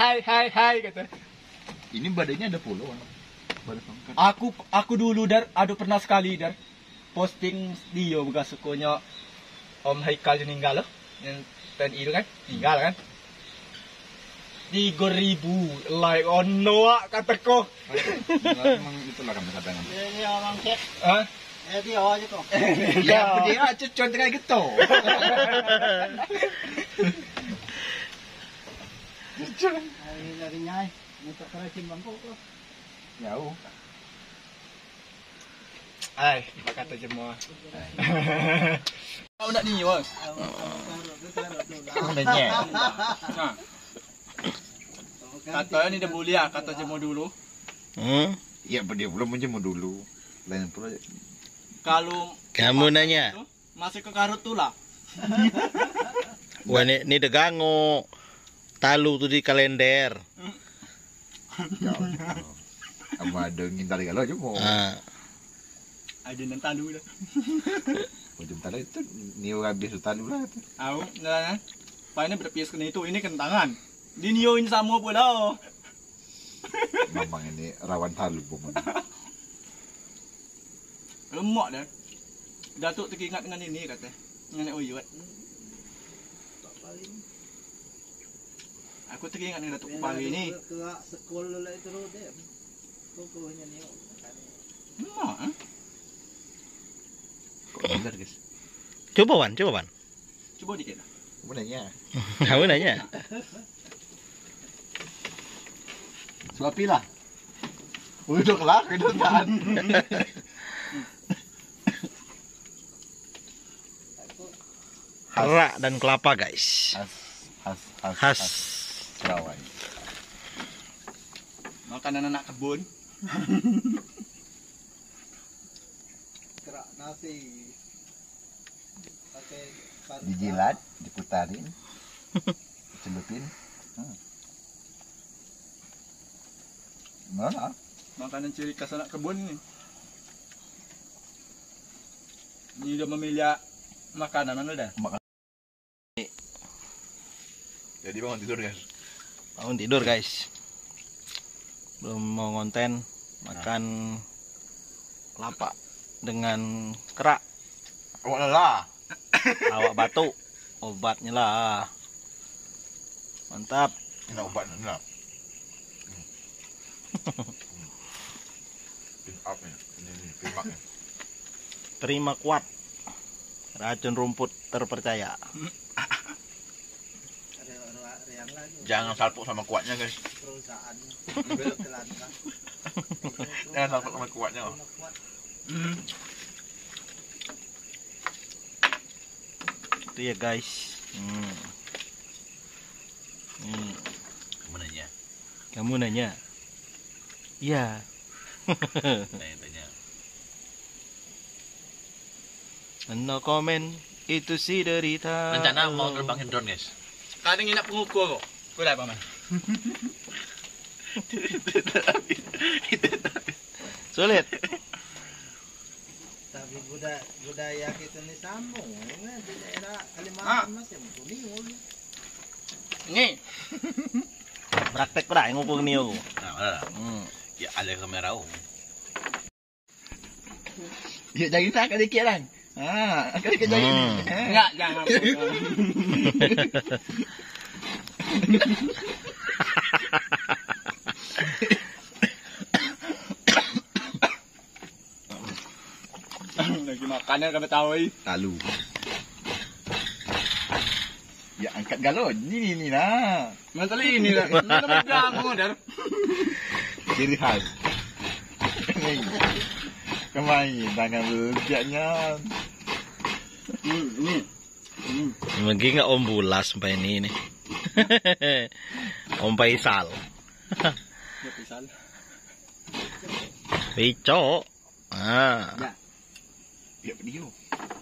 hai kata. Ini badannya ada puluh. Aku dulu Dar, pernah sekali Dar. Posting dia bekas sukunya Om Haikal yang meninggal loh. Yang TNI itu kan, tinggal kan. 3.000 like kataku. Memang itulah kami katakan. Dia orang cek. Hah? Dia aja kok. Ya, dia cucon kayak gitu. Dari nyai, untuk kerajin bangkok loh. Jauh. Ai, kata semua. Kau nak ni, Bang? Sebenarnya. Nah. Katanya ni dah mulia, kata jemur dulu. Ya, dia belum menjemur dulu. Lain pula. Kalau kamu nanya, masih ke karut tu lah. wah ni degango talu tu di kalender. Sama ada ngintar kalau aja mau. Ada nan talu dah. Ujung talu itu niu habis talu lah. Au, nah. Pak ini berpias kena itu, ini kentangan. Dinioin sama pula. Memang ini rawan talu pun. Lemak dah. Datuk teringat dengan ini kata. Dengan Nek Oyot. Aku teringat dengan Datuk Kupari ni. Kerak sekolah lah itu dia. Pokoknya ni. Lemak ah. Kok benar guys? Coba Wan. Cuba dikit lah. Sebenarnya. Kamu nanya. Suapilah. Udah kelar kedutaan. Kerak dan kelapa guys. Khas. Khas. Kerawai. Makanan anak kebun. Kerak nasi. Pakai Dijilat, diputarin, celupin. Mana? Makanan ciri khas anak kebun ni. Ni dah memilih makanan mana dah? Jadi bangun tidur guys. Bangun tidur guys. Belum mau ngonten makan kelapa dengan kerak. Awak lelah. Awak batuk. Obatnya lah. Mantap. Ini obat nak. Pin up ni. Ini pimaknya. Terima kuat. Racun rumput terpercaya. yang lagi. Jangan salpuk sama kuatnya guys. Perusahaan belok ke langkah. Jangan salpuk sama kuatnya. Itu ya guys. Kamu nanya. Kamu nanya. Iya. Tanya. No comment. Itu si derita. Rencana mau terbangin drone guys. Kadang nak pengukur kok. Kau dah paman. Sulit. Tapi budaya kita ni sambung di daerah Kalimantan masih menguniul. Ni. Praktek pernah ngupung niyo. Ya ada kamera. Ya jadi tak ada dikit lah. Akan dikit jadi. Enggak, jangan. Lagi makannya kena tahu ni. Talu. Ya angkat galon. Ni lah. Masalah ini lah. Mana pegang kau dah. Ciri khas. Kemain tangan berbiaknya. Ni. Mungkin nggak Om Bulas sampai ini nih. Om Faisal. Ya pisal. Pico. Ya. Ya video.